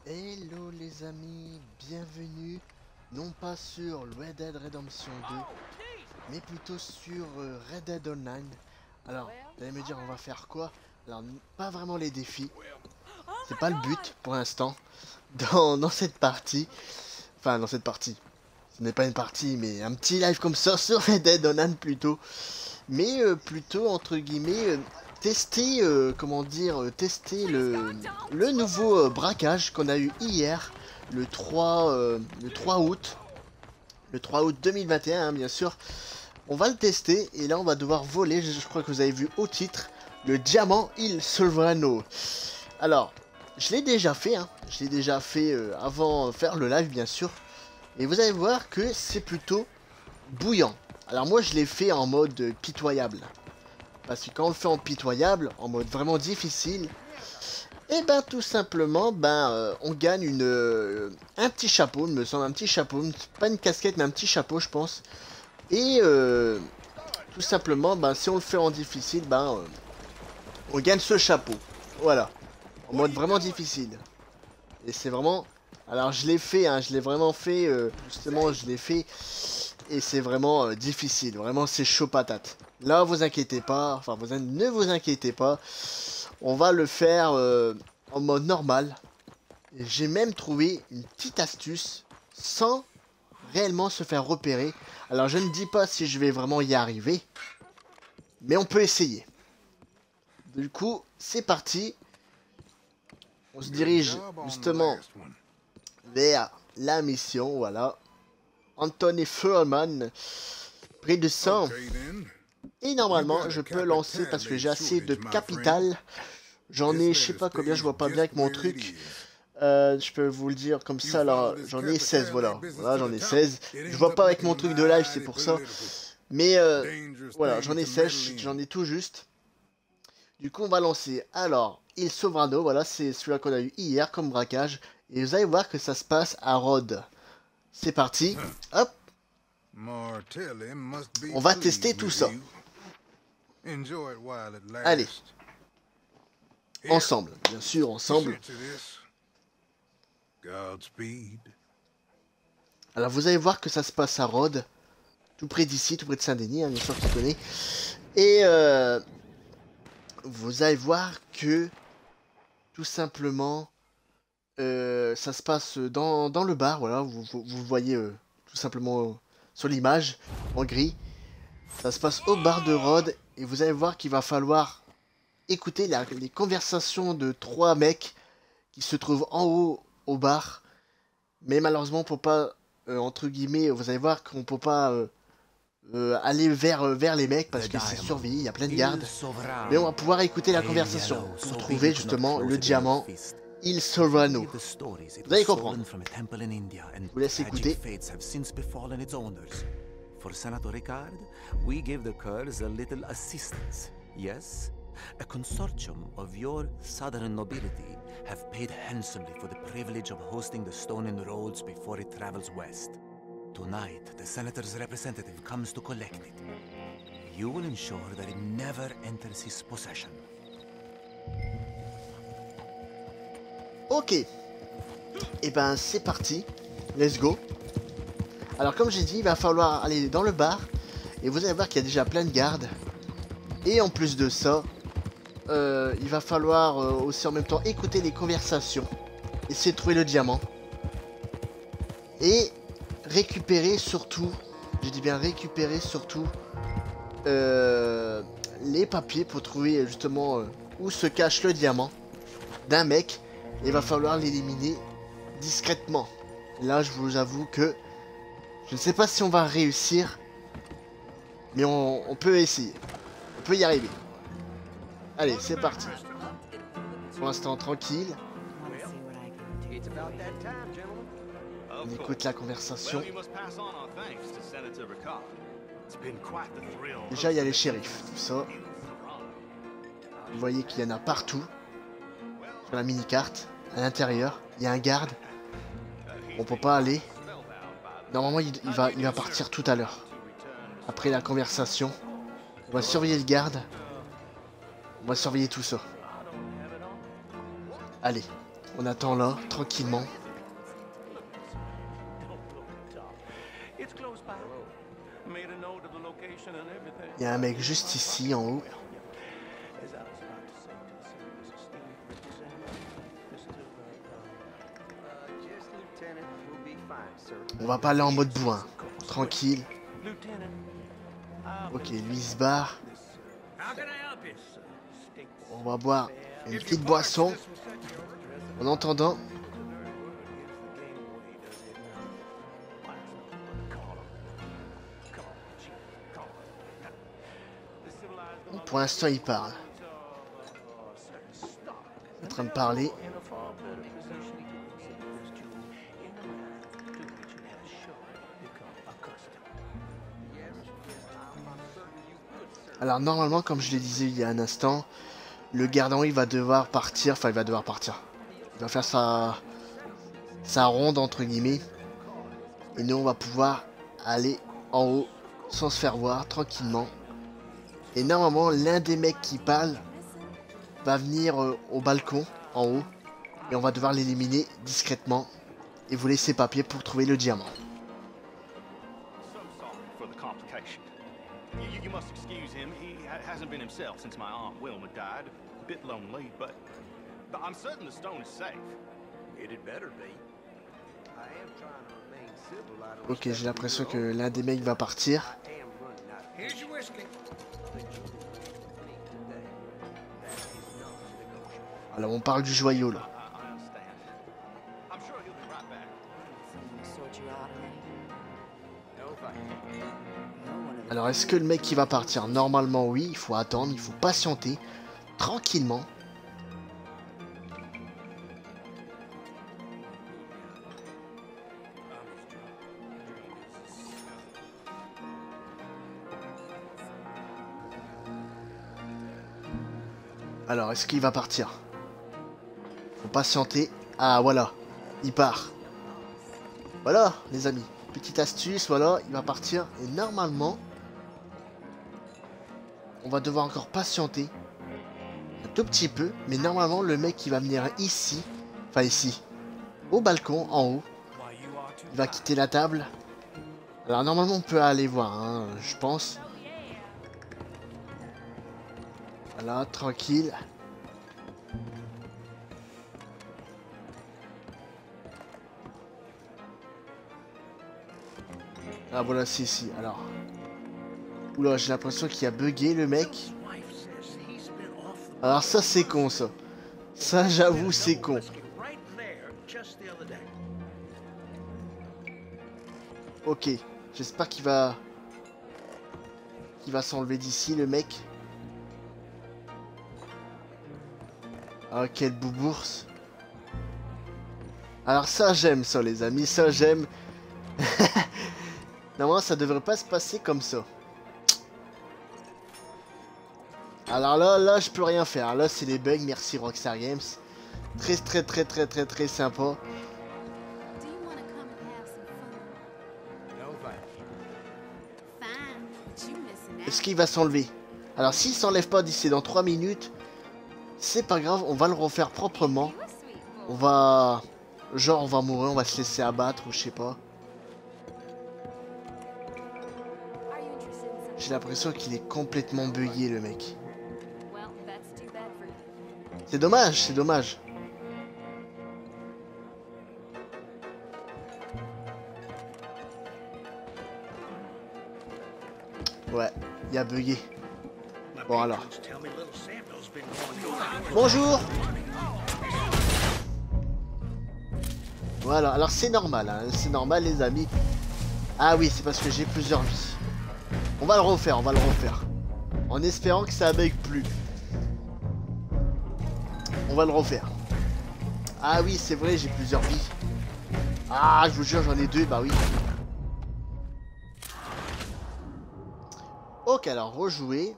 Hello les amis, bienvenue non pas sur Red Dead Redemption 2 mais plutôt sur Red Dead Online. Alors vous allez me dire on va faire quoi? Alors pas vraiment les défis, c'est pas le but pour l'instant dans cette partie. Enfin dans cette partie, ce n'est pas une partie mais un petit live comme ça sur Red Dead Online plutôt. Mais plutôt entre guillemets tester, comment dire, tester le nouveau braquage qu'on a eu hier, le 3 août. Le 3 août 2021, hein, bien sûr. On va le tester et là on va devoir voler, je crois que vous avez vu au titre, le diamant Il Sovrano. Alors, je l'ai déjà fait, hein, je l'ai déjà fait avant de faire le live bien sûr. Et vous allez voir que c'est plutôt bouillant. Alors moi je l'ai fait en mode pitoyable. Parce que quand on le fait en pitoyable, en mode vraiment difficile, et ben tout simplement, on gagne un petit chapeau, il me semble, un petit chapeau, pas une casquette mais un petit chapeau je pense. Et tout simplement, si on le fait en difficile, on gagne ce chapeau. Voilà, en mode vraiment difficile. Et c'est vraiment, alors je l'ai fait, hein, je l'ai vraiment fait, justement je l'ai fait. Et c'est vraiment difficile, vraiment c'est chaud patate. Là vous inquiétez pas, enfin ne vous inquiétez pas, on va le faire en mode normal. J'ai même trouvé une petite astuce sans réellement se faire repérer. Alors je ne dis pas si je vais vraiment y arriver, mais on peut essayer. Du coup c'est parti, on se dirige justement vers la mission, voilà. Anthony Furman, près de 100. Et normalement, je peux lancer parce que j'ai assez de capital. J'en ai, je sais pas combien, je vois pas bien avec mon truc. Je peux vous le dire comme ça, là, j'en ai 16, voilà. Voilà, j'en ai 16. Je vois pas avec mon truc de live, c'est pour ça. Mais voilà, j'en ai 16, j'en ai tout juste. Du coup, on va lancer. Alors, Il Sovrano, voilà, c'est celui-là qu'on a eu hier comme braquage. Et vous allez voir que ça se passe à Rhodes. C'est parti. Hop. On va tester tout ça. Allez. Ensemble, bien sûr, ensemble. Alors vous allez voir que ça se passe à Rhodes. Tout près d'ici, tout près de Saint-Denis, hein, bien sûr que tu connais. Et vous allez voir que tout simplement ça se passe dans le bar. Voilà, vous voyez tout simplement sur l'image en gris. Ça se passe au bar de Rhodes. Et vous allez voir qu'il va falloir écouter les conversations de 3 mecs qui se trouvent en haut au bar. Mais malheureusement, pour pas, entre guillemets, vous allez voir qu'on peut pas aller vers les mecs parce que c'est surveillé, il y a plein de gardes. Mais on va pouvoir écouter la conversation pour trouver justement le diamant Il Sovrano. Vous allez comprendre. Je vous laisse écouter. For Senator Ricard, we give the Kurds a little assistance. Yes? A consortium of your southern nobility have paid handsomely for the privilege of hosting the stone in Rhodes before it travels west. Tonight, the Senator's representative comes to collect it. You will ensure that it never enters his possession. Ok. Et ben c'est parti. Let's go. Alors comme j'ai dit, il va falloir aller dans le bar. Et vous allez voir qu'il y a déjà plein de gardes. Et en plus de ça, il va falloir aussi en même temps écouter les conversations. Essayer de trouver le diamant. Et récupérer surtout, j'ai dit bien récupérer surtout, les papiers pour trouver justement où se cache le diamant d'un mec. Et il va falloir l'éliminer discrètement. Là je vous avoue que je ne sais pas si on va réussir, mais on peut essayer. On peut y arriver. Allez, c'est parti. Pour l'instant, tranquille. On écoute la conversation. Déjà, il y a les shérifs, tout ça. Vous voyez qu'il y en a partout. Sur la mini-carte. À l'intérieur, il y a un garde. On peut pas aller. Normalement, il va partir tout à l'heure. Après la conversation. On va surveiller le garde. On va surveiller tout ça. Allez, On attend là, tranquillement. Il y a un mec juste ici, en haut. On va pas aller en mode bourrin. Tranquille. Ok, lui il se barre. On va boire une petite boisson. En entendant. Pour l'instant, il parle. Il est en train de parler. Alors normalement, comme je le disais il y a un instant, le gardien il va devoir partir. Enfin, il va devoir partir. Il va faire sa ronde entre guillemets. Et nous, on va pouvoir aller en haut sans se faire voir tranquillement. Et normalement, l'un des mecs qui parle va venir au balcon en haut. Et on va devoir l'éliminer discrètement. Et vous laisser papier pour trouver le diamant. You must excuse him. He hasn't been himself since my Aunt Wilma died. A bit lonely, but I'm certain the stone is safe. It better be. I am trying to remain civil. Ok, j'ai l'impression que l'un des mecs va partir. Here's your whiskey. Alors on parle du joyau là. I'm sure he'll be right back. Alors est-ce que le mec qui va partir? Normalement oui, il faut attendre, il faut patienter. Tranquillement. Alors est-ce qu'il va partir? Faut patienter. Ah voilà, il part. Voilà les amis, petite astuce, voilà, il va partir. Et normalement, on va devoir encore patienter un tout petit peu. Mais normalement, le mec qui va venir ici, enfin ici, au balcon, en haut, il va quitter la table. Alors normalement, on peut aller voir, hein, je pense. Voilà, tranquille. Ah voilà, c'est ici. Alors. Oula, j'ai l'impression qu'il a bugué le mec. Alors ça, c'est con, ça. Ça, j'avoue, c'est con. Ok. J'espère qu'il va s'enlever d'ici, le mec. Ah, quel boubours. Alors ça, j'aime ça, les amis. Ça, j'aime. Normalement, ça devrait pas se passer comme ça. Alors là, je peux rien faire. Là, c'est les bugs. Merci Rockstar Games. Très sympa. Est-ce qu'il va s'enlever? Alors, s'il s'enlève pas d'ici dans 3 minutes, c'est pas grave. On va le refaire proprement. On va... Genre, on va mourir. On va se laisser abattre ou je sais pas. J'ai l'impression qu'il est complètement bugué, le mec. C'est dommage, c'est dommage. Ouais, il a bugué. Bon alors. Bonjour. Voilà, alors c'est normal, hein, c'est normal les amis. Ah oui, c'est parce que j'ai plusieurs vies. On va le refaire, En espérant que ça bug plus. On va le refaire. Ah oui, c'est vrai, j'ai plusieurs vies. Ah, je vous jure, j'en ai 2, bah oui. Ok, alors rejouer.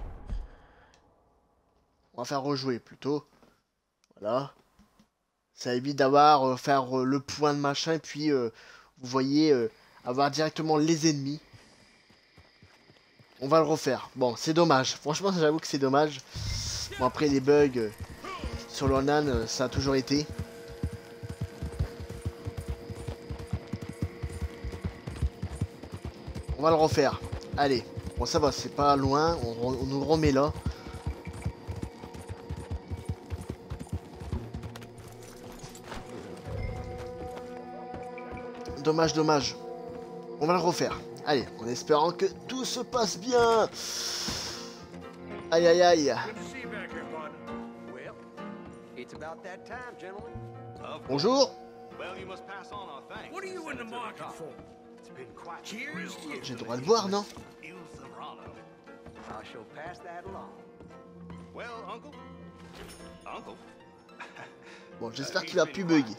On va faire rejouer plutôt. Voilà. Ça évite d'avoir faire le point de machin et puis vous voyez avoir directement les ennemis. On va le refaire. Bon, c'est dommage. Franchement, j'avoue que c'est dommage. Bon, après les bugs sur l'Onan, ça a toujours été. On va le refaire. Allez. Bon, ça va, c'est pas loin. On nous le remet là. Dommage, dommage. On va le refaire. Allez, en espérant que tout se passe bien. Aïe, aïe, aïe. Bonjour. J'ai le droit de boire, non? Bon, j'espère qu'il va plus bugger.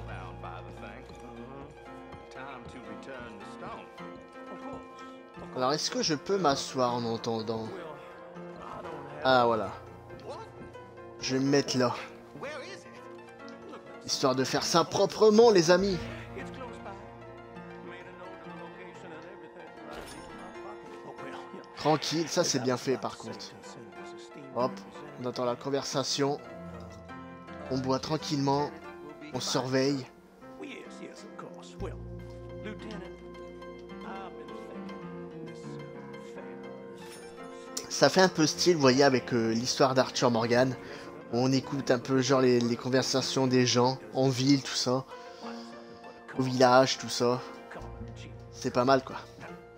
Alors, est-ce que je peux m'asseoir en entendant? Ah, voilà. Je vais me mettre là. Histoire de faire ça proprement, les amis. Tranquille, ça c'est bien fait par contre. Hop, on attend la conversation. On boit tranquillement. On surveille. Ça fait un peu style, vous voyez, avec l'histoire d'Arthur Morgan. On écoute un peu genre les conversations des gens en ville, tout ça. Au village, tout ça. C'est pas mal quoi.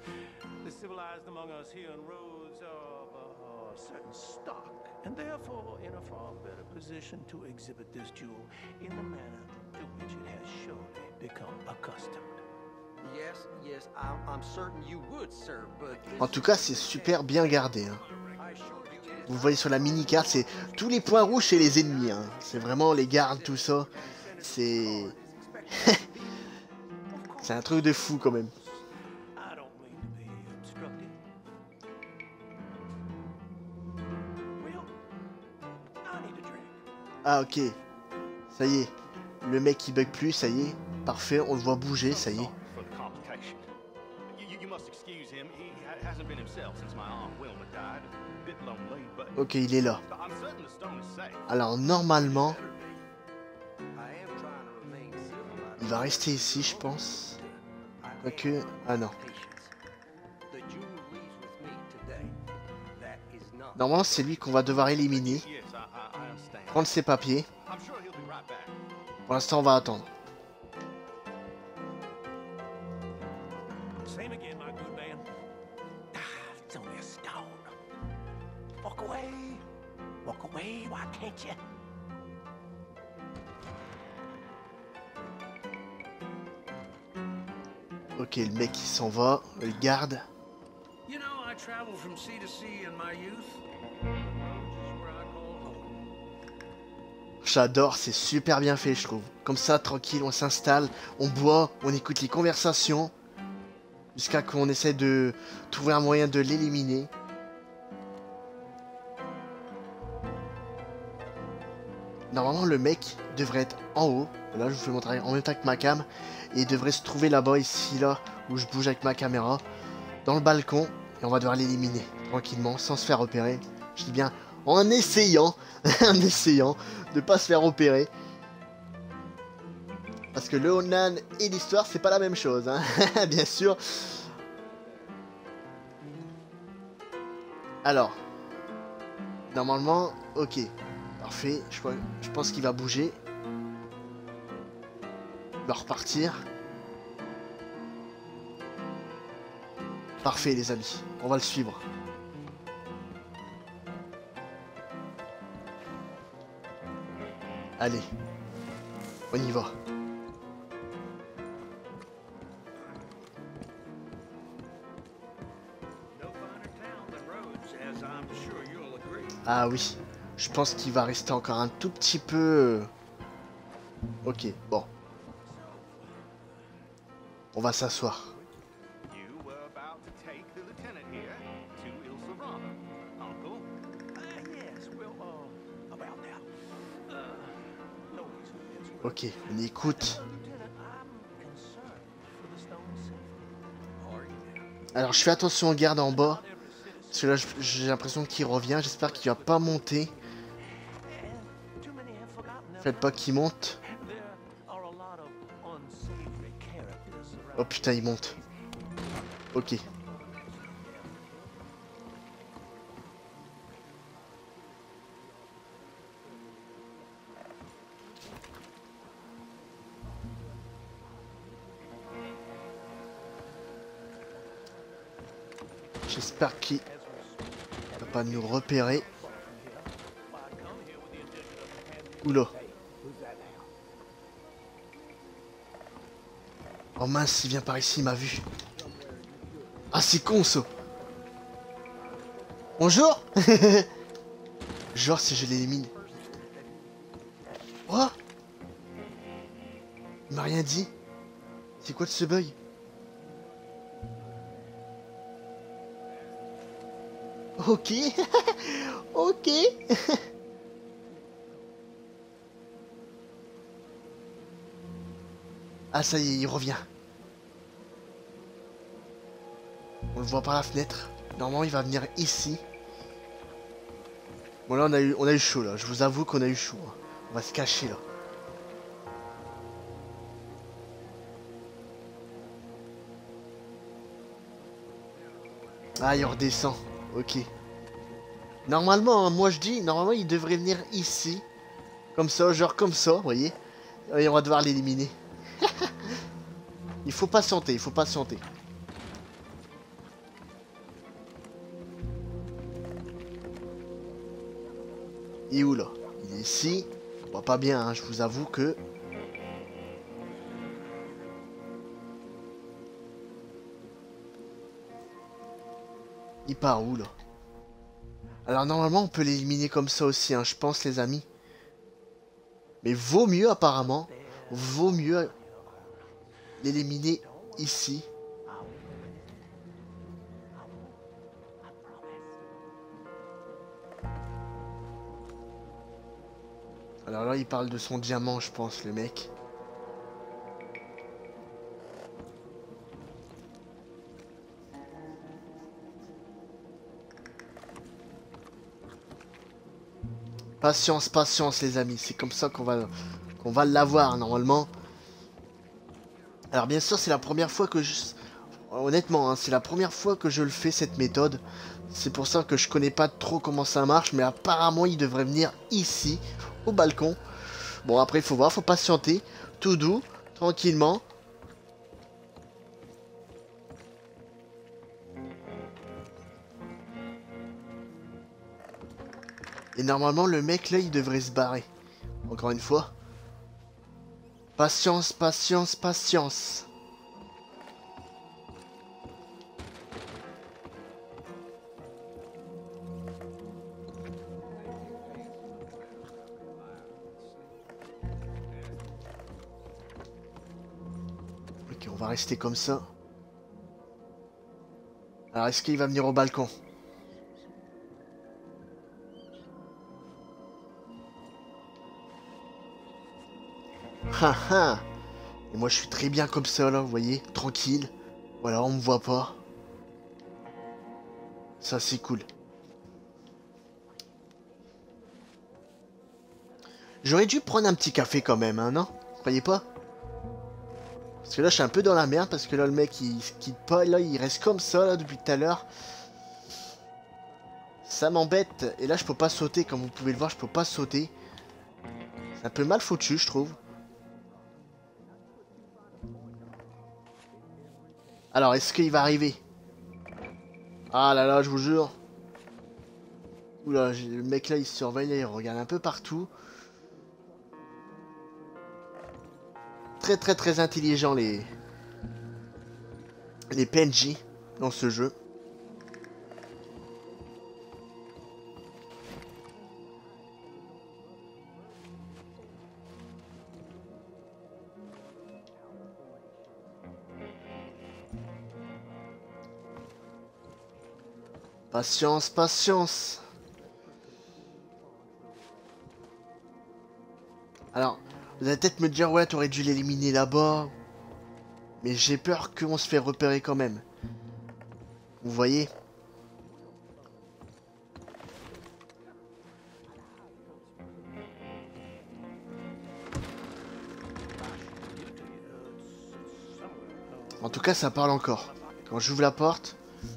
En tout cas, c'est super bien gardé. Hein. Vous voyez sur la mini-carte, c'est tous les points rouges chez les ennemis. Hein. C'est vraiment les gardes, tout ça. C'est... c'est un truc de fou quand même. Ah ok. Ça y est. Le mec il bug plus, ça y est. Parfait, on le voit bouger, ça y est. Ok, il est là. Alors normalement, il va rester ici, je pense. Quoique, ah non. Normalement, c'est lui qu'on va devoir éliminer. Prendre ses papiers. Pour l'instant, on va attendre. Ok, le mec il s'en va, le garde. J'adore, c'est super bien fait je trouve. Comme ça, tranquille, on s'installe, on boit, on écoute les conversations. Jusqu'à qu'on essaie de trouver un moyen de l'éliminer. Normalement, le mec devrait être en haut. Là, je vous fais montrer en même temps que ma cam. Et il devrait se trouver là-bas, ici, là, où je bouge avec ma caméra. Dans le balcon. Et on va devoir l'éliminer. Tranquillement, sans se faire repérer. Je dis bien, en essayant. En essayant de pas se faire repérer. Parce que le Onan et l'histoire, c'est pas la même chose. Hein. Bien sûr. Alors. Normalement, ok. Parfait, je pense qu'il va bouger. Il va repartir. Parfait les amis, on va le suivre. Allez, on y va. Ah oui. Je pense qu'il va rester encore un tout petit peu... Ok, bon. On va s'asseoir. Ok, on écoute. Alors je fais attention au garde en bas. Parce que là j'ai l'impression qu'il revient. J'espère qu'il va pas monter. Faites pas qu'il monte. Oh putain, il monte. Ok. J'espère qu'il va pas nous repérer. Oula. Oh mince, il vient par ici, il m'a vu. Ah, c'est con ça. Bonjour. Genre si je l'élimine. Oh, il m'a rien dit. C'est quoi de ce bug? Ok. Ok. Ah ça y est, il revient. On le voit par la fenêtre. Normalement il va venir ici. Bon là on a eu chaud là. Je vous avoue qu'on a eu chaud. Hein. On va se cacher là. Ah il redescend. Ok. Normalement, hein, moi je dis, normalement il devrait venir ici. Comme ça, genre comme ça, vous voyez. Et on va devoir l'éliminer. Il faut patienter, il faut patienter. Il est où là? Il est ici. On voit pas bien, hein, je vous avoue que... Il part où là? Alors normalement on peut l'éliminer comme ça aussi, hein, je pense les amis. Mais vaut mieux apparemment, vaut mieux l'éliminer ici. Alors là il parle de son diamant je pense le mec. Patience, patience les amis, c'est comme ça qu'on va l'avoir normalement. Alors bien sûr c'est la première fois que je... Honnêtement, hein, c'est la première fois que je le fais cette méthode. C'est pour ça que je connais pas trop comment ça marche, mais apparemment il devrait venir ici, au balcon. Bon après il faut voir, faut patienter, tout doux, tranquillement. Et normalement le mec là il devrait se barrer. Encore une fois. Patience, patience, patience. Ok, on va rester comme ça. Alors est-ce qu'il va venir au balcon? Ha ha. Et moi je suis très bien comme ça là, vous voyez, tranquille. Voilà, on me voit pas. Ça c'est cool. J'aurais dû prendre un petit café quand même, hein, non? Vous croyez pas? Parce que là je suis un peu dans la merde parce que là le mec il quitte pas, là il reste comme ça là depuis tout à l'heure. Ça m'embête. Et là je peux pas sauter, comme vous pouvez le voir, je peux pas sauter. C'est un peu mal foutu je trouve. Alors est-ce qu'il va arriver? Ah là là, je vous jure. Oula, le mec là il surveille, là, il regarde un peu partout. Très très très intelligent les PNJ dans ce jeu. Patience, patience. Alors, vous allez peut-être me dire, ouais, t'aurais dû l'éliminer là-bas. Mais j'ai peur qu'on se fait repérer quand même. Vous voyez? En tout cas, ça parle encore. Quand j'ouvre la porte...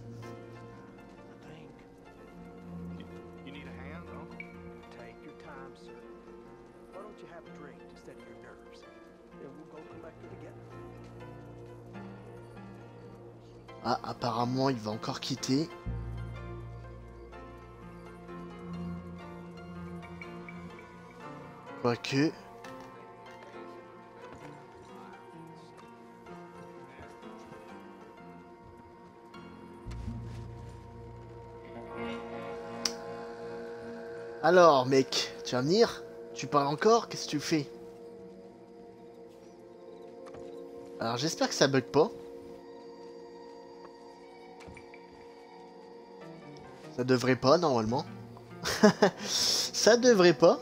You need a hand, Uncle? Take your time, sir. Why don't you have a drink to steady your nerves? Then we'll go collect her together. Ah, apparemment, il va encore quitter. Quoique... Alors, mec, tu vas venir? Tu parles encore? Qu'est-ce que tu fais? Alors, j'espère que ça bug pas. Ça devrait pas, normalement. Ça devrait pas.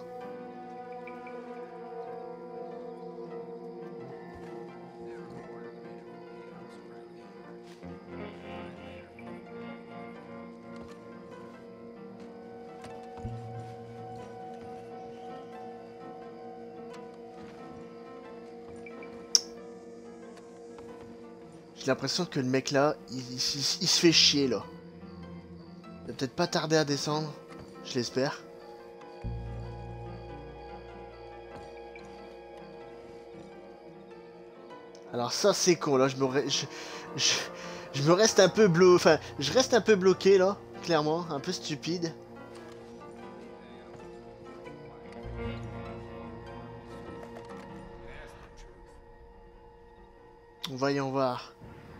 J'ai l'impression que le mec là, il se fait chier là. Il va peut-être pas tarder à descendre, je l'espère. Alors ça c'est con là, je me reste un peu je reste un peu bloqué là, clairement, un peu stupide. Voyons voir.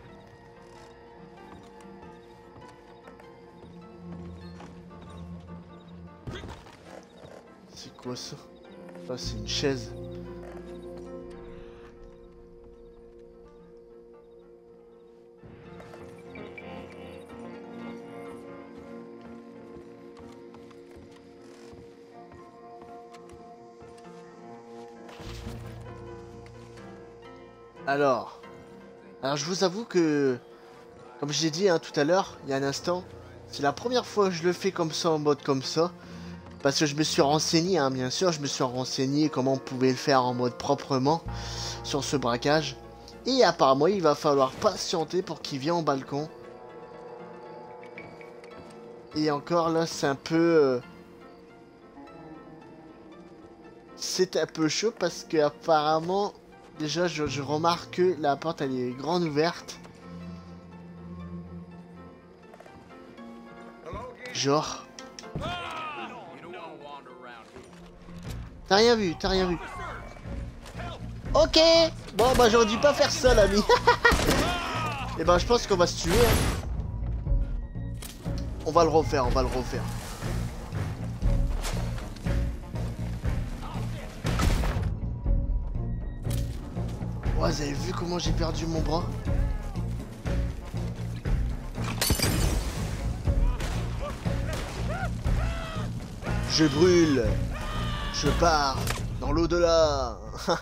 C'est quoi ça? Ah, c'est une chaise. Alors je vous avoue que, comme j'ai dit hein, tout à l'heure, il y a un instant, c'est la première fois que je le fais comme ça, en mode comme ça. Parce que je me suis renseigné, hein, bien sûr, je me suis renseigné comment on pouvait le faire en mode proprement sur ce braquage. Et apparemment, il va falloir patienter pour qu'il vienne au balcon. Et encore là, c'est un peu... c'est un peu chaud parce que apparemment, déjà, je remarque que la porte, elle est grande ouverte. Genre... T'as rien vu, t'as rien vu. Ok. Bon, bah j'aurais dû pas faire ça, l'ami. Et ben, je pense qu'on va se tuer. Hein. On va le refaire, on va le refaire. Oh, vous avez vu comment j'ai perdu mon bras? Je brûle. Je pars dans l'au-delà.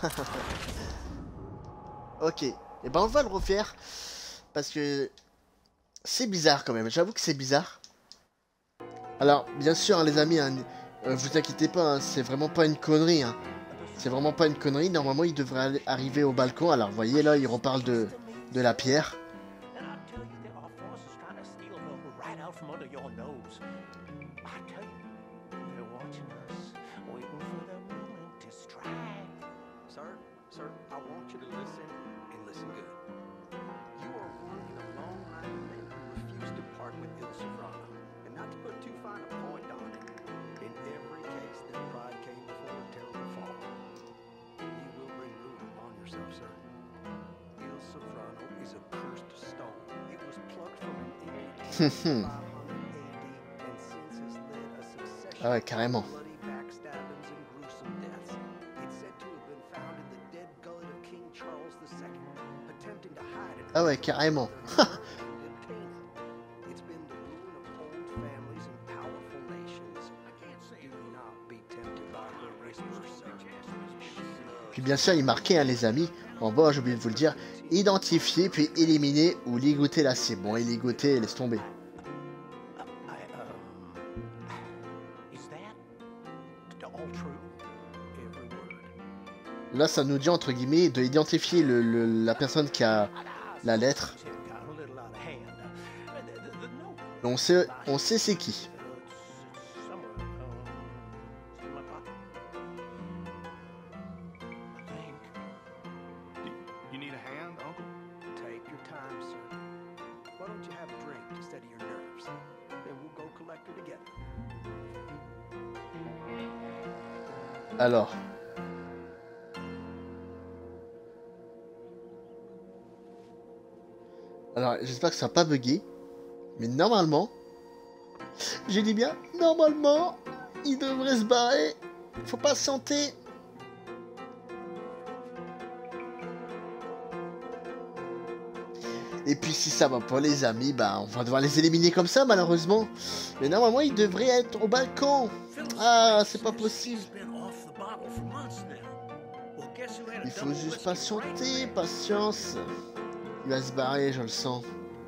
Ok. Et ben on va le refaire. Parce que c'est bizarre quand même. J'avoue que c'est bizarre. Alors, bien sûr, hein, les amis, hein, vous inquiétez pas, hein, c'est vraiment pas une connerie. Hein. C'est vraiment pas une connerie. Normalement, il devrait arriver au balcon. Alors, vous voyez, là, il reparle de la pierre. Ah ouais, carrément. Ah ouais, carrément. Puis bien sûr, il marquait, hein, les amis, en bas, j'ai oublié de vous le dire, identifier, puis éliminer ou ligoter la cible. Bon, et ligoter, laisse tomber. Là, ça nous dit, entre guillemets, de identifier la personne qui a la lettre. On sait c'est qui. Alors. Alors, j'espère que ça n'a pas bugué. Mais normalement... J'ai dit bien, normalement, il devrait se barrer. Faut patienter. Et puis si ça va pas les amis, bah on va devoir les éliminer comme ça malheureusement. Mais normalement il devrait être au balcon. Ah c'est pas possible. Il faut juste patienter, patience. Il va se barrer, je le sens.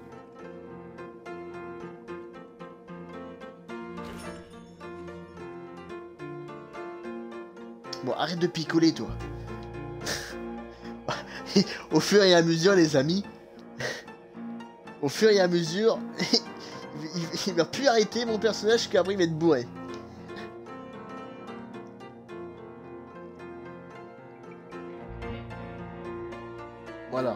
Bon arrête de picoler toi. Au fur et à mesure les amis. Au fur et à mesure, il va plus arrêter mon personnage qu'après il va être bourré. Voilà.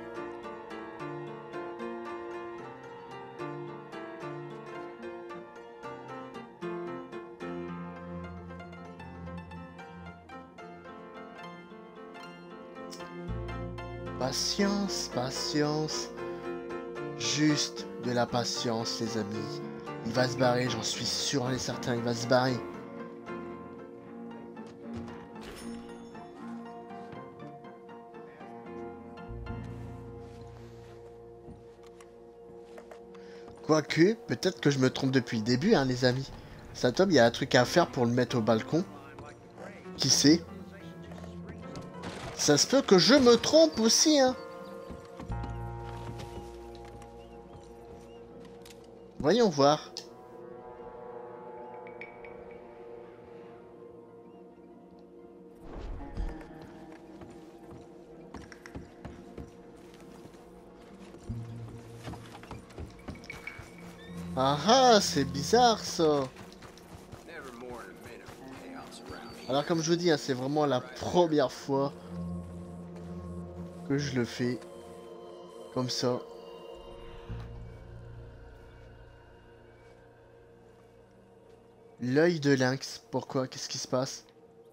Patience, patience. Juste de la patience, les amis. Il va se barrer, j'en suis sûr et certain, il va se barrer. Quoique, peut-être que je me trompe depuis le début, hein, les amis. Ça tombe, il y a un truc à faire pour le mettre au balcon. Qui sait? Ça se peut que je me trompe aussi, hein. Voyons voir. Ah ah, c'est bizarre ça. Alors comme je vous dis, hein, c'est vraiment la première fois que je le fais comme ça. L'œil de lynx, pourquoi? Qu'est-ce qui se passe?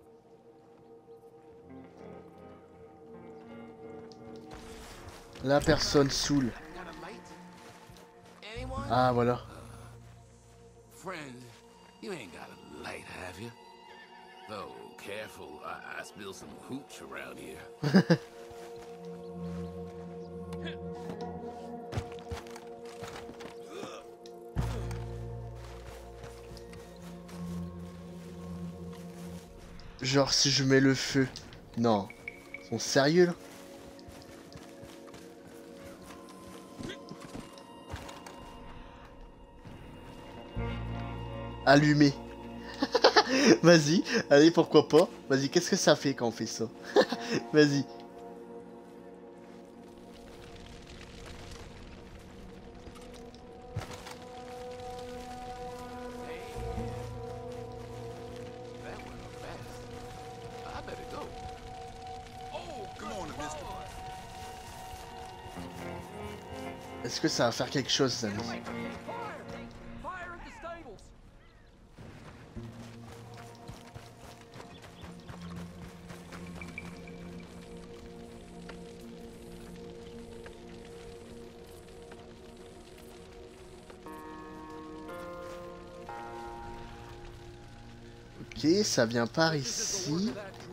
La personne saoule. Ah voilà. Friend, you ain't got a light, have you? Oh, careful. I spilled some hooch around here. Genre si je mets le feu. Non. Ils sont sérieux là? Allumé. Vas-y, allez pourquoi pas. Vas-y, qu'est-ce que ça fait quand on fait ça? Vas-y. Est-ce que ça va faire quelque chose, amis? Ok, ça vient par ici.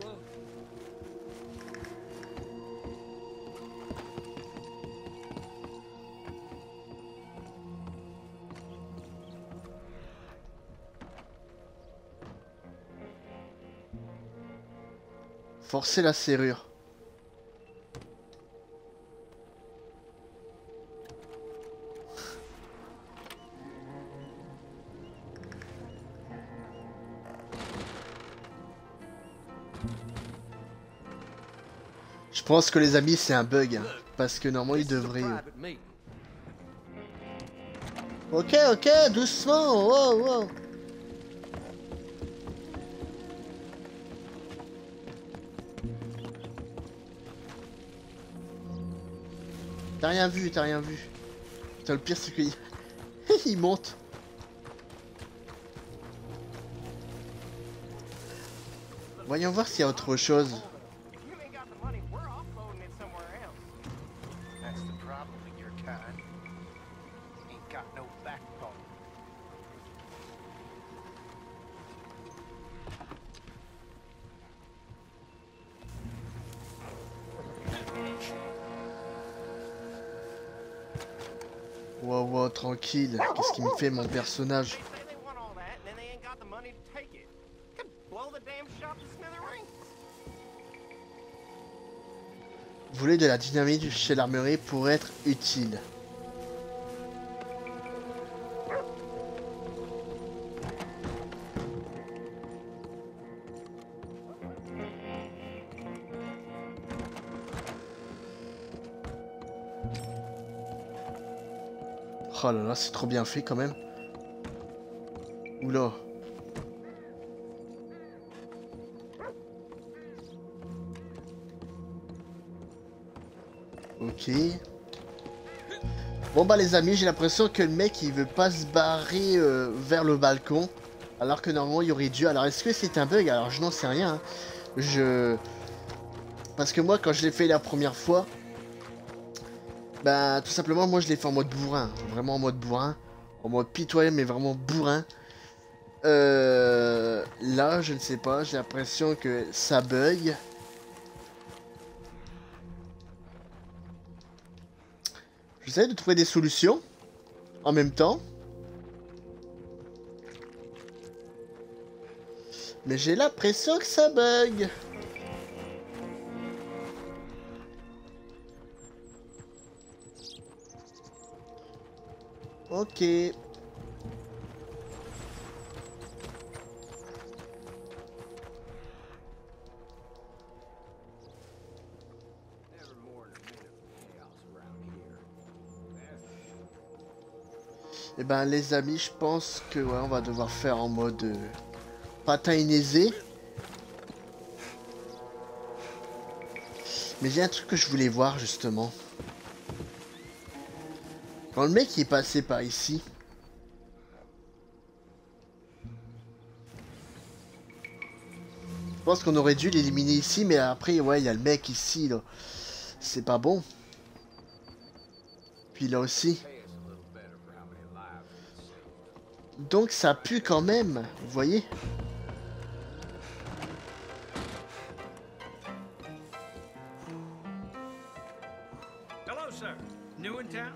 Forcer la serrure. Je pense que les amis c'est un bug, hein, parce que normalement il devrait... Ok, ok, doucement, wow, wow. T'as rien vu, t'as rien vu. Putain, le pire c'est qu'il... il monte. Voyons voir s'il y a autre chose. If you ain't got the money, we're offloading it somewhere else. That's the problem with your kind. Ain't got no backbone. Wow, wow, tranquille. Qu'est-ce qu'il me fait mon personnage? They say they want all that, and then they ain't got the money to take it. Could blow the damn shop to smithereens. Voler de la dynamite chez l'armurier pour être utile. Oh là là, c'est trop bien fait quand même. Oula. Ok. Bon bah les amis, j'ai l'impression que le mec il veut pas se barrer vers le balcon. Alors que normalement il y aurait dû. Alors est-ce que c'est un bug? Alors je n'en sais rien. Hein. Parce que moi quand je l'ai fait la première fois, bah tout simplement moi je l'ai fait en mode bourrin. Vraiment en mode bourrin. En mode pitoyable mais vraiment bourrin. Là je ne sais pas, j'ai l'impression que ça bug. J'essaie de trouver des solutions en même temps. Mais j'ai l'impression que ça bug. Ok. Et ben les amis, je pense que ouais, on va devoir faire en mode bataille aisée. Mais il y a un truc que je voulais voir justement. Quand le mec est passé par ici. Je pense qu'on aurait dû l'éliminer ici, mais après ouais, il y a le mec ici là. C'est pas bon. Puis là aussi. Donc ça pue quand même, vous voyez? Hello, sir. New in town?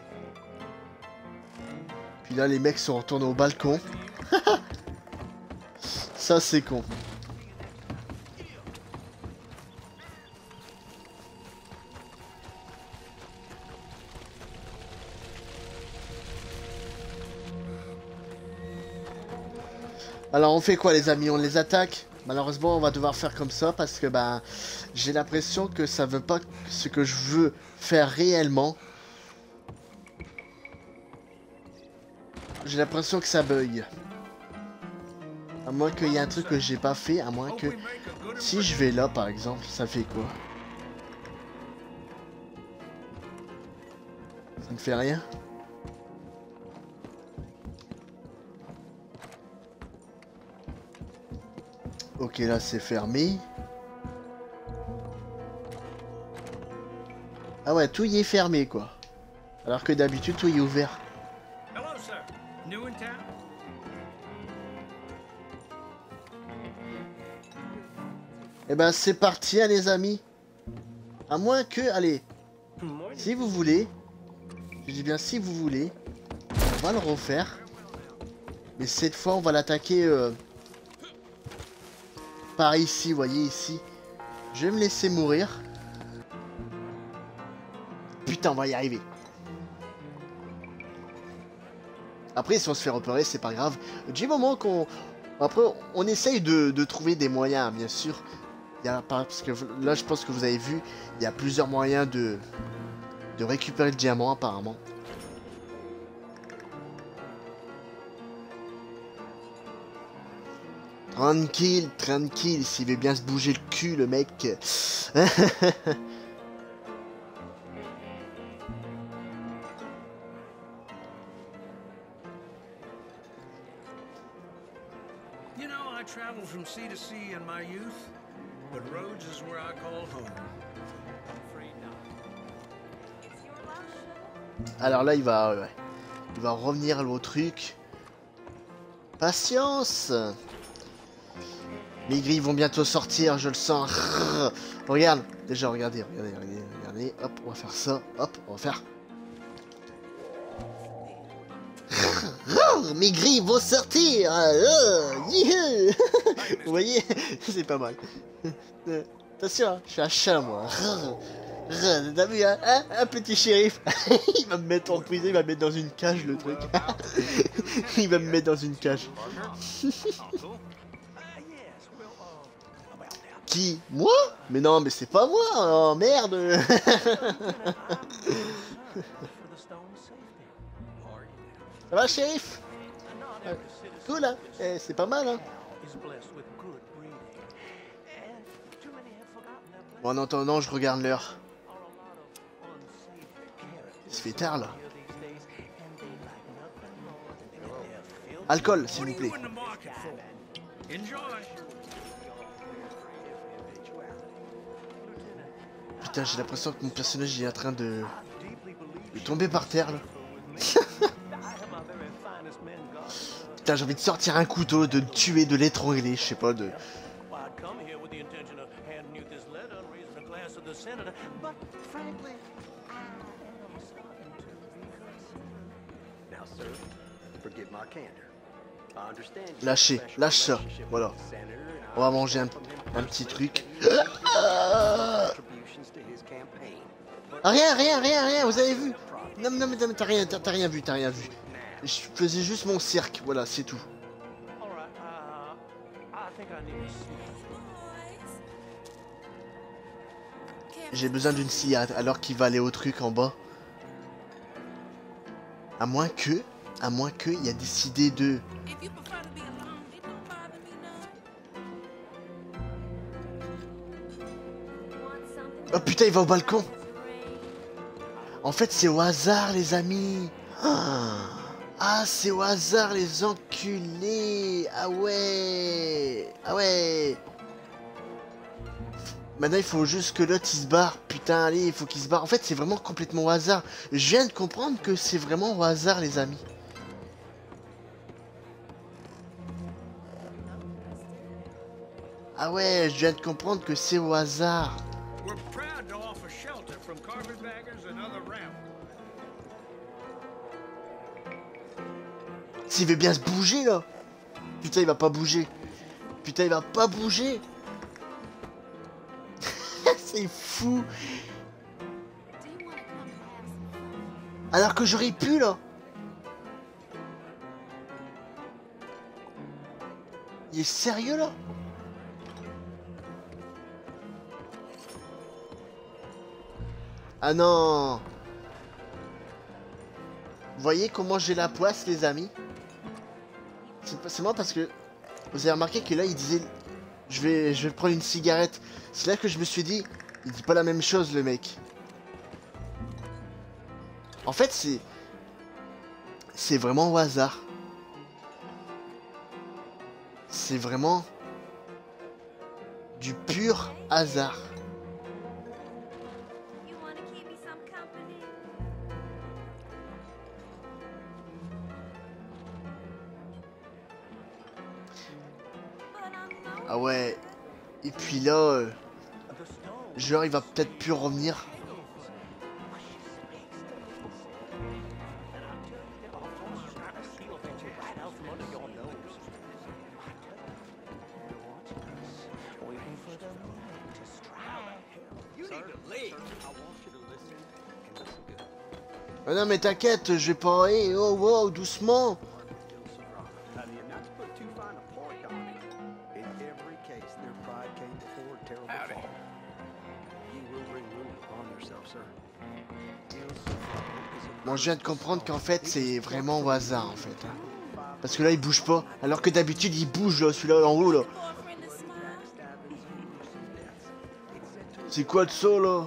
Puis là les mecs sont retournés au balcon. Ça c'est con. Alors on fait quoi les amis? On les attaque? Malheureusement on va devoir faire comme ça parce que bah j'ai l'impression que ça veut pas ce que je veux faire réellement. J'ai l'impression que ça bug. À moins qu'il y ait un truc que j'ai pas fait, à moins que... Si je vais là par exemple, ça fait quoi? Ça ne fait rien? Ok, là c'est fermé. Ah ouais, tout y est fermé quoi. Alors que d'habitude tout y est ouvert. Hello, sir. New in town? Et ben c'est parti hein, les amis. À moins que, allez, si vous voulez, je dis bien si vous voulez, on va le refaire. Mais cette fois on va l'attaquer par ici, vous voyez ici. Je vais me laisser mourir. Putain, on va y arriver. Après, si on se fait repérer, c'est pas grave. Du moment qu'on... Après, on essaye de trouver des moyens, bien sûr. Il y a pas... Parce que là, je pense que vous avez vu, il y a plusieurs moyens de récupérer le diamant, apparemment. Tranquille, tranquille, s'il veut bien se bouger le cul, le mec. from sea to sea in my youth, but Rhodes is where I call home. Alors là, il va revenir au truc. Patience. Les grilles vont bientôt sortir, je le sens. Regarde, déjà, regardez. Hop, on va faire ça. Hop, on va faire. Mes grilles vont sortir. Youhou. Vous voyez, c'est pas mal. Attention, hein, je suis un chat, moi. T'as vu, hein, un petit shérif. Il va me mettre en prison, il va me mettre dans une cage, le truc. Il va me mettre dans une cage. Qui? Moi? Mais non, mais c'est pas moi. Oh, merde. Ça va, shérif? Cool, hein? Eh, c'est pas mal, hein? Bon, en attendant, je regarde l'heure. Il se fait tard, là. Alcool, s'il vous plaît. Putain, j'ai l'impression que mon personnage est en train de tomber par terre, là. Putain, j'ai envie de sortir un couteau, de le tuer, de l'étrangler, je sais pas, de... Lâchez, lâche ça, voilà. On va manger un petit truc. Rien, vous avez vu? Non, mais t'as rien vu. Je faisais juste mon cirque, voilà, c'est tout. J'ai besoin d'une cigarette alors qu'il va aller au truc en bas. À moins que il a décidé de... Oh putain, il va au balcon. En fait, c'est au hasard, les amis. Ah, c'est au hasard, les enculés. Ah ouais. Maintenant, il faut juste que l'autre, il se barre. Putain, allez, il faut qu'il se barre. En fait, c'est vraiment complètement au hasard. Je viens de comprendre que c'est vraiment au hasard, les amis. Ah ouais, je viens de comprendre que c'est au hasard. S'il veut bien se bouger, là. Putain, il va pas bouger. C'est fou. Alors que j'aurais pu, là. Il est sérieux, là? Ah non. Vous voyez comment j'ai la poisse, les amis? C'est moi parce que vous avez remarqué que là il disait je vais prendre une cigarette. C'est là que je me suis dit il dit pas la même chose, le mec. En fait c'est vraiment au hasard. C'est vraiment du pur hasard. Ah ouais. Et puis là, genre il va peut-être plus revenir. Ah non mais t'inquiète, je vais pas... Hey, oh wow, doucement. Bon, je viens de comprendre qu'en fait, c'est vraiment au hasard, en fait. Parce que là, il bouge pas. Alors que d'habitude, il bouge, là, celui-là, en haut, là. C'est quoi de ça, là?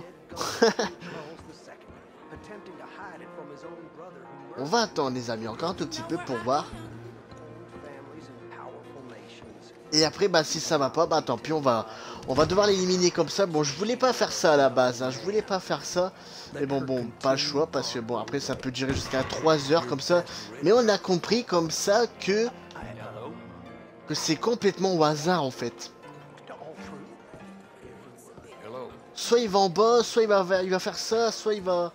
On va attendre, les amis, encore un tout petit peu pour voir. Et après, bah si ça va pas, bah tant pis, on va devoir l'éliminer comme ça. Bon, je voulais pas faire ça à la base, hein, je voulais pas faire ça. Mais bon, pas le choix, parce que bon, après ça peut durer jusqu'à 3 heures comme ça. Mais on a compris comme ça que c'est complètement au hasard en fait. Soit il va en bas, soit il va faire ça, soit il va...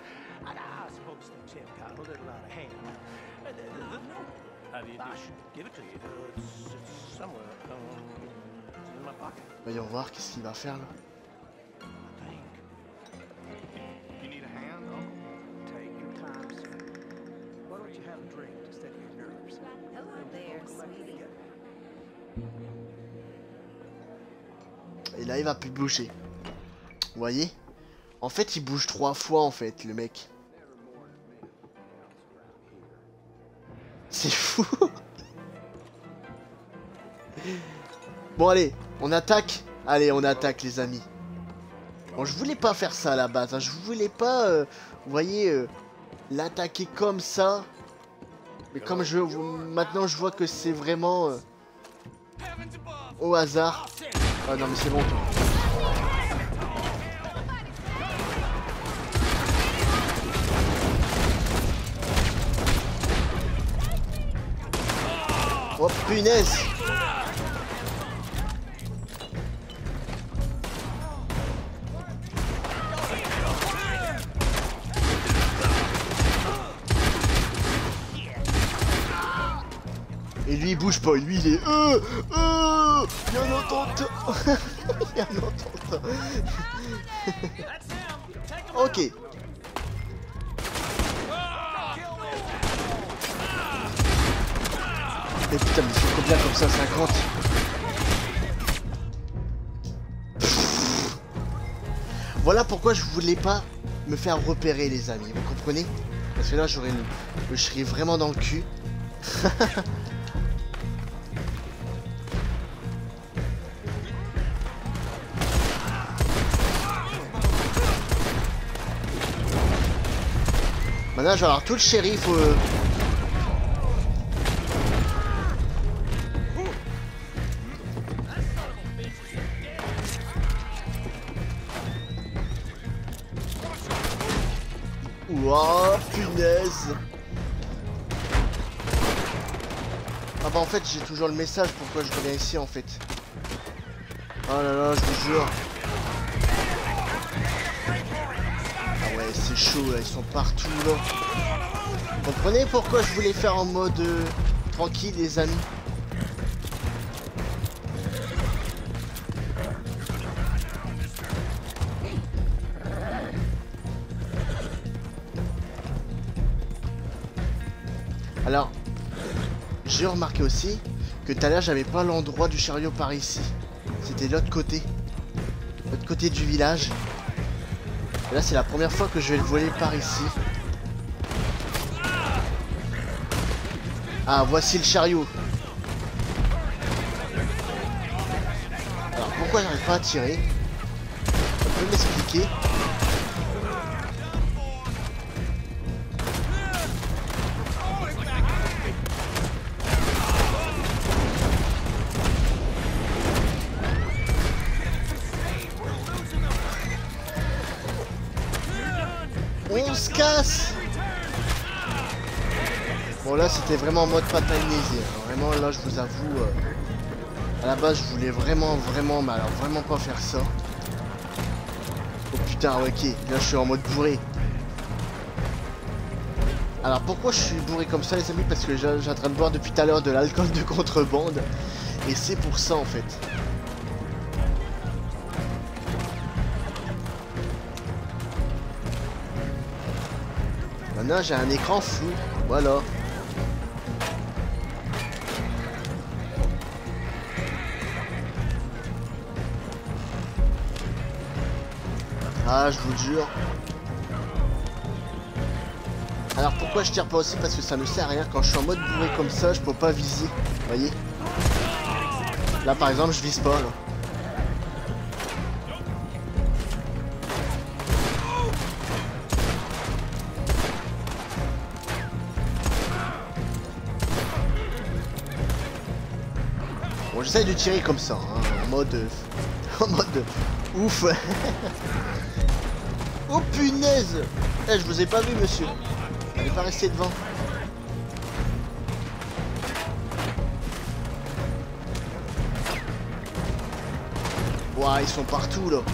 Voyons voir qu'est-ce qu'il va faire là. You need a hand, Uncle? Take your time, sir. Why don't you have a drink to steady your nerves? Hello there, sweetie. Et là, il va plus bouger. Vous voyez? En fait, il bouge 3 fois en fait, le mec. C'est fou. Bon, allez, on attaque. Allez, on attaque, les amis. Bon, je voulais pas faire ça à la base. Hein. Je voulais pas, vous voyez, l'attaquer comme ça. Mais comme maintenant, je vois que c'est vraiment au hasard. Ah non, mais c'est bon. Oh punaise! Et lui il bouge pas, lui il est bien entendu. Bien entendu. Ok. Mais putain, mais c'est combien comme ça, 50? Voilà pourquoi je voulais pas me faire repérer, les amis, vous comprenez? Parce que là j'aurais je serais vraiment dans le cul. Maintenant je vais avoir tout le shérif Ouah, punaise. Ah bah en fait j'ai toujours le message pourquoi je reviens ici en fait. Oh là là, je vous jure. Ah ouais, c'est chaud là, ils sont partout là. Vous comprenez pourquoi je voulais faire en mode tranquille, les amis? Alors, j'ai remarqué aussi que tout à l'heure j'avais pas l'endroit du chariot par ici. C'était l'autre côté du village. Et là c'est la première fois que je vais le voler par ici. Ah, voici le chariot. Alors pourquoi j'arrive pas à tirer? Ça peut m'expliquer? On se casse. Bon là c'était vraiment en mode patagnésie. Vraiment là je vous avoue, à la base je voulais vraiment, mais alors vraiment pas faire ça. Oh putain, ok, là je suis en mode bourré. Alors pourquoi je suis bourré comme ça les amis? Parce que j'ai en train de boire depuis tout à l'heure de l'alcool de contrebande. Et c'est pour ça en fait. Maintenant j'ai un écran flou, voilà. Ah, je vous jure. Alors pourquoi je tire pas aussi? Parce que ça ne sert à rien. Quand je suis en mode bourré comme ça, je peux pas viser. Vous voyez? Là par exemple, je vise pas là. Bon, j'essaie de tirer comme ça, hein, en mode... en mode... ouf. Oh punaise. Eh, je vous ai pas vu, monsieur. Allez pas rester devant. Ouah, ils sont partout, là.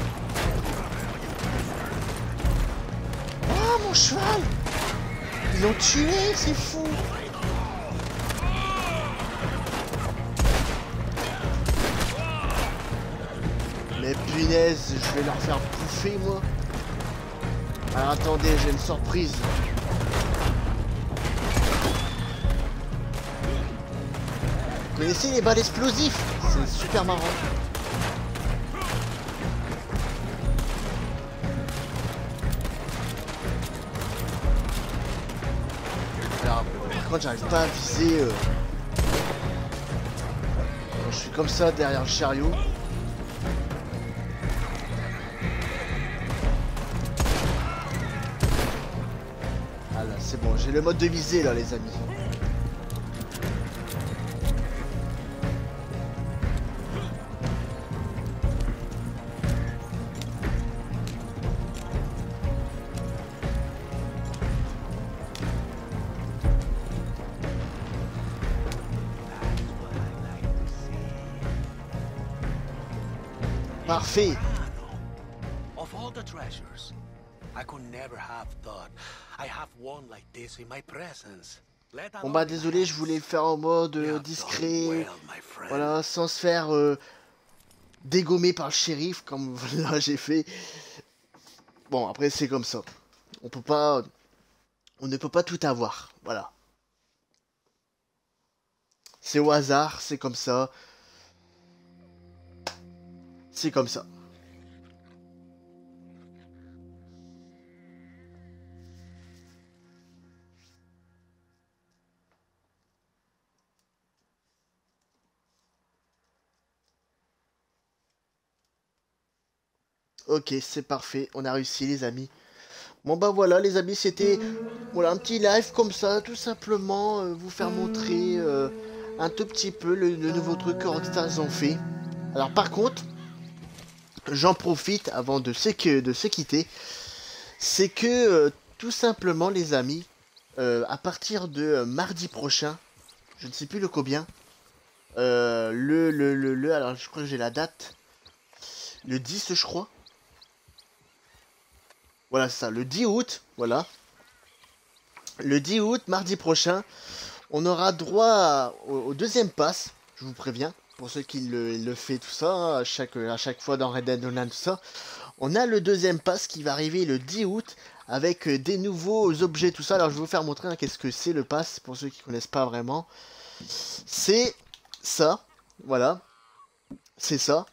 Oh, mon cheval. Ils l'ont tué, c'est fou. Mais punaise, je vais leur faire bouffer, moi. Alors attendez, j'ai une surprise. Vous connaissez les balles explosifs? C'est super marrant. Alors, par contre, j'arrive pas à viser. Je suis comme ça derrière le chariot. C'est bon, j'ai le mode de visée là, les amis. Parfait. Of all the treasures, I could never have thought I have one like this in my presence. Bon bah désolé, je voulais le faire en mode discret, voilà, sans se faire dégommer par le shérif comme là j'ai fait. Bon après c'est comme ça, on ne peut pas tout avoir, voilà. C'est au hasard, c'est comme ça. C'est comme ça. Ok, c'est parfait, on a réussi les amis. Bon bah voilà les amis, c'était voilà, un petit live comme ça, tout simplement, vous faire montrer un tout petit peu le nouveau truc que Rockstar ont fait. Alors par contre, j'en profite avant de se quitter, c'est que tout simplement les amis, à partir de mardi prochain, je ne sais plus le combien, alors je crois que j'ai la date, le 10 je crois. Voilà, c'est ça, le 10 août, voilà. Le 10 août, mardi prochain, on aura droit au deuxième pass, je vous préviens, pour ceux qui le fait tout ça, hein, à chaque fois dans Red Dead Online, tout ça. On a le deuxième pass qui va arriver le 10 août, avec des nouveaux objets, tout ça. Alors, je vais vous faire montrer hein, qu'est-ce que c'est le pass, pour ceux qui ne connaissent pas vraiment. C'est ça, voilà, c'est ça.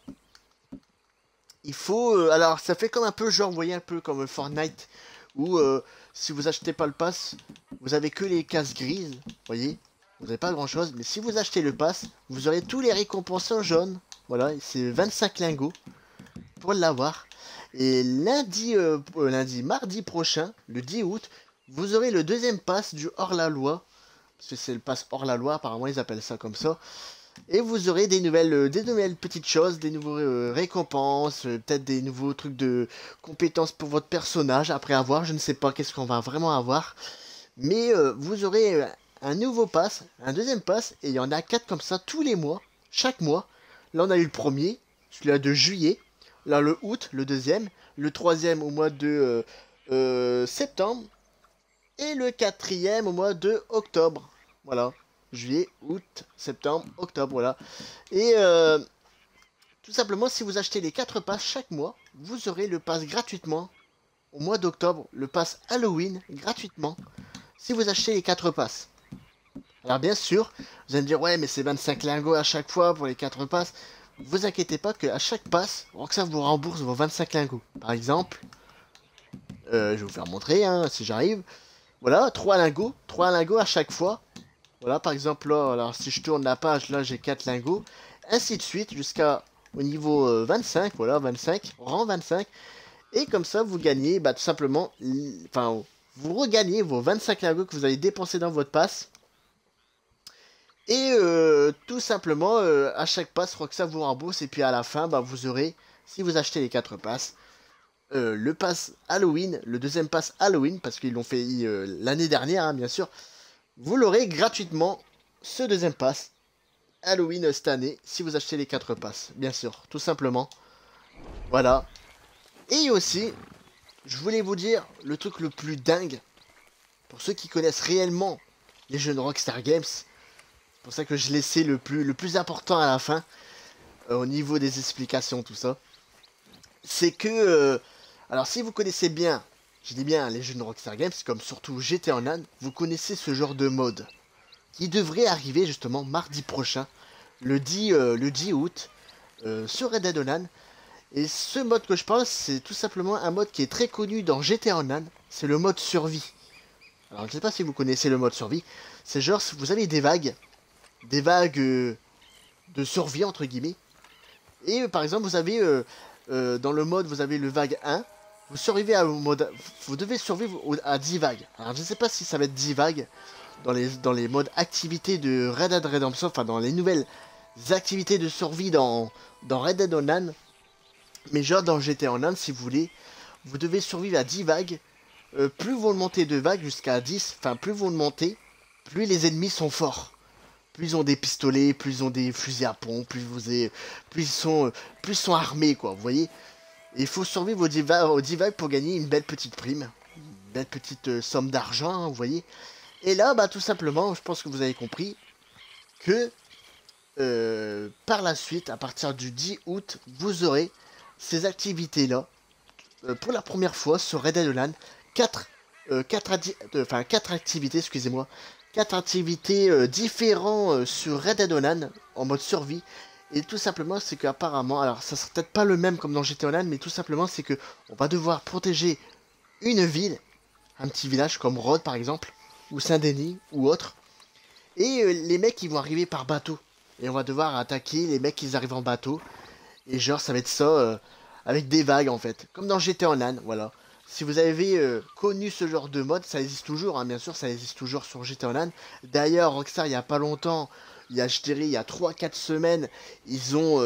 Il faut... alors, ça fait comme un peu, genre, vous voyez, un peu comme Fortnite, où si vous achetez pas le pass, vous avez que les cases grises, vous voyez, vous n'avez pas grand-chose. Mais si vous achetez le pass, vous aurez tous les récompenses en jaune. Voilà, c'est 25 lingots pour l'avoir. Et mardi prochain, le 10 août, vous aurez le deuxième pass du hors-la-loi. Parce que c'est le pass hors-la-loi, apparemment ils appellent ça comme ça. Et vous aurez des nouvelles petites choses, des nouveaux récompenses, peut-être des nouveaux trucs de compétences pour votre personnage. Après avoir, je ne sais pas qu'est-ce qu'on va vraiment avoir. Mais vous aurez un nouveau pass, un deuxième pass, et il y en a 4 comme ça tous les mois, chaque mois. Là on a eu le premier, celui-là de juillet. Là le août, le deuxième. Le troisième au mois de septembre. Et le quatrième au mois de octobre. Voilà. Juillet, août, septembre, octobre, voilà. Et tout simplement, si vous achetez les 4 passes chaque mois, vous aurez le pass gratuitement. Au mois d'octobre, le pass Halloween gratuitement. Si vous achetez les 4 passes. Alors bien sûr, vous allez me dire, ouais, mais c'est 25 lingots à chaque fois pour les 4 passes. Vous inquiétez pas qu'à chaque passe, Rockstar vous rembourse vos 25 lingots. Par exemple, je vais vous faire montrer, hein, si j'arrive. Voilà, 3 lingots à chaque fois. Voilà, par exemple, là, alors, si je tourne la page, là, j'ai 4 lingots. Ainsi de suite, jusqu'à au niveau 25, voilà, 25, rang 25. Et comme ça, vous gagnez, bah, tout simplement, enfin, vous regagnez vos 25 lingots que vous avez dépensés dans votre passe. Et tout simplement, à chaque pass, Rockstar vous rembourse. Et puis à la fin, bah, vous aurez, si vous achetez les 4 passes, le pass Halloween, le deuxième pass Halloween, parce qu'ils l'ont fait l'année dernière, hein, bien sûr. Vous l'aurez gratuitement, ce deuxième pass Halloween cette année, si vous achetez les 4 passes, bien sûr, tout simplement. Voilà. Et aussi, je voulais vous dire le truc le plus dingue, pour ceux qui connaissent réellement les jeux de Rockstar Games, c'est pour ça que je laissais le plus important à la fin, au niveau des explications, tout ça. C'est que, alors si vous connaissez bien, je dis bien les jeux de Rockstar Games, comme surtout GTA Online, vous connaissez ce genre de mode, qui devrait arriver justement mardi prochain, le 10 août, sur Red Dead Online. Et ce mode que je parle, c'est tout simplement un mode qui est très connu dans GTA Online, c'est le mode survie. Alors je ne sais pas si vous connaissez le mode survie, c'est genre vous avez des vagues de survie entre guillemets. Et par exemple vous avez dans le mode vous avez le vague 1, vous survivez à mode, vous devez survivre à 10 vagues. Alors je ne sais pas si ça va être 10 vagues dans les modes activités de Red Dead Redemption, enfin dans les nouvelles activités de survie dans Red Dead Online. Mais genre dans GTA Online, si vous voulez, vous devez survivre à 10 vagues. Plus vous montez de vagues jusqu'à 10, enfin plus vous montez, plus les ennemis sont forts. Plus ils ont des pistolets, plus ils ont des fusils à pompe, plus ils sont armés, quoi, vous voyez. Et il faut survivre aux 10 vagues pour gagner une belle petite prime, une belle petite somme d'argent, hein, vous voyez. Et là, bah tout simplement, je pense que vous avez compris que par la suite, à partir du 10 août, vous aurez ces activités-là, pour la première fois sur Red Dead Online, 4 activités, excusez-moi, 4 activités différentes sur Red Dead Online, en mode survie. Et tout simplement, c'est qu'apparemment, alors ça sera peut-être pas le même comme dans GTA Online, mais tout simplement, c'est que on va devoir protéger une ville, un petit village comme Rhodes par exemple, ou Saint-Denis, ou autre. Et les mecs, ils vont arriver par bateau. Et on va devoir attaquer les mecs qui arrivent en bateau. Et genre, ça va être ça, avec des vagues en fait. Comme dans GTA Online, voilà. Si vous avez connu ce genre de mode, ça existe toujours, hein, bien sûr, ça existe toujours sur GTA Online. D'ailleurs, Rockstar, il n'y a pas longtemps, je dirais, il y a 3-4 semaines, ils ont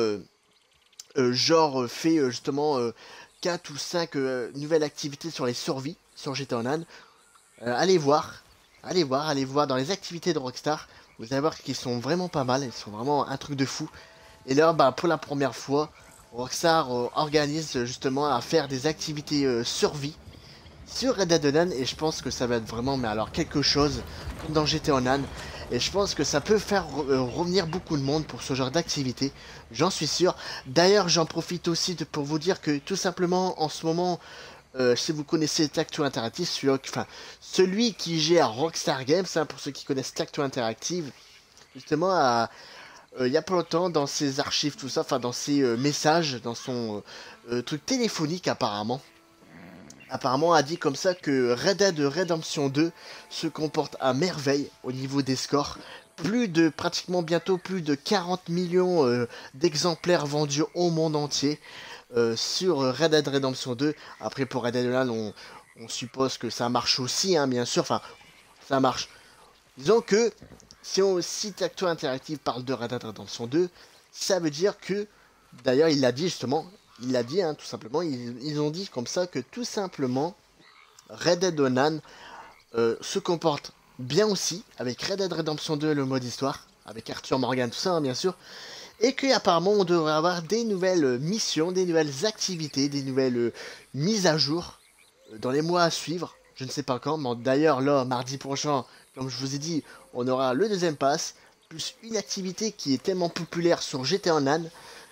fait justement 4 ou 5 nouvelles activités sur les survies sur GTA Online. Allez voir dans les activités de Rockstar. Vous allez voir qu'ils sont vraiment pas mal, ils sont vraiment un truc de fou. Et là, bah, pour la première fois, Rockstar organise justement à faire des activités survie sur Red Dead Online. Et je pense que ça va être vraiment, mais alors quelque chose comme dans GTA Online. Et je pense que ça peut faire revenir beaucoup de monde pour ce genre d'activité. J'en suis sûr. D'ailleurs, j'en profite aussi pour vous dire que tout simplement, en ce moment, si vous connaissez Tacto Interactive, celui qui gère Rockstar Games, hein, pour ceux qui connaissent Tacto Interactive, justement, il y a pas longtemps, dans ses archives, tout ça, enfin dans ses messages, dans son truc téléphonique apparemment, a dit comme ça que Red Dead Redemption 2 se comporte à merveille au niveau des scores. Pratiquement bientôt plus de 40 millions d'exemplaires vendus au monde entier sur Red Dead Redemption 2. Après pour Red Dead Online, on suppose que ça marche aussi, hein, bien sûr, enfin ça marche. Disons que si Tacto Interactive parle de Red Dead Redemption 2, ça veut dire que, d'ailleurs il l'a dit justement, hein, tout simplement, ils ont dit comme ça que tout simplement Red Dead Online se comporte bien aussi avec Red Dead Redemption 2, le mode histoire, avec Arthur Morgan, tout ça, hein, bien sûr, et qu'apparemment on devrait avoir des nouvelles missions, des nouvelles activités, des nouvelles mises à jour dans les mois à suivre. Je ne sais pas quand, mais d'ailleurs là, mardi prochain, comme je vous ai dit, on aura le deuxième pass, plus une activité qui est tellement populaire sur GTA Online.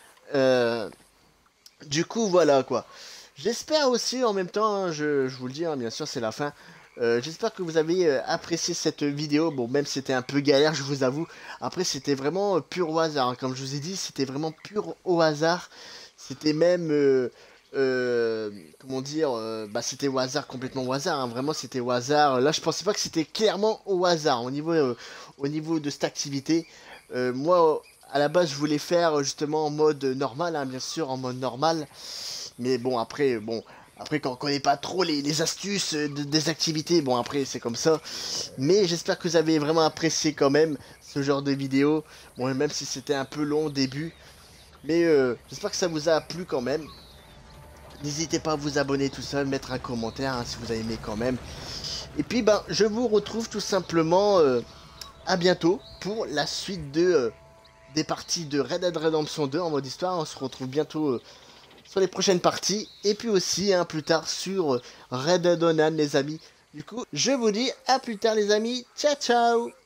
Du coup, voilà quoi. J'espère aussi en même temps, hein, je vous le dis, hein, bien sûr, c'est la fin. J'espère que vous avez apprécié cette vidéo. Bon, même si c'était un peu galère, je vous avoue. Après, c'était vraiment pur au hasard. Hein. Comme je vous ai dit, c'était vraiment pur au hasard. C'était même... comment dire, c'était au hasard, complètement au hasard, hein. Vraiment c'était au hasard. Là je pensais pas que c'était clairement au hasard au niveau de cette activité. Moi à la base je voulais faire justement en mode normal, hein, bien sûr en mode normal, mais bon après Après, quand on connaît pas trop les astuces des activités, bon après c'est comme ça. Mais j'espère que vous avez vraiment apprécié quand même ce genre de vidéo. Bon, même si c'était un peu long au début. Mais j'espère que ça vous a plu quand même. N'hésitez pas à vous abonner tout ça, mettre un commentaire hein, si vous avez aimé quand même. Et puis ben je vous retrouve tout simplement à bientôt pour la suite des parties de Red Dead Redemption 2 en mode histoire. On se retrouve bientôt sur les prochaines parties. Et puis aussi hein, plus tard sur Red Dead Online les amis. Du coup je vous dis à plus tard les amis. Ciao ciao.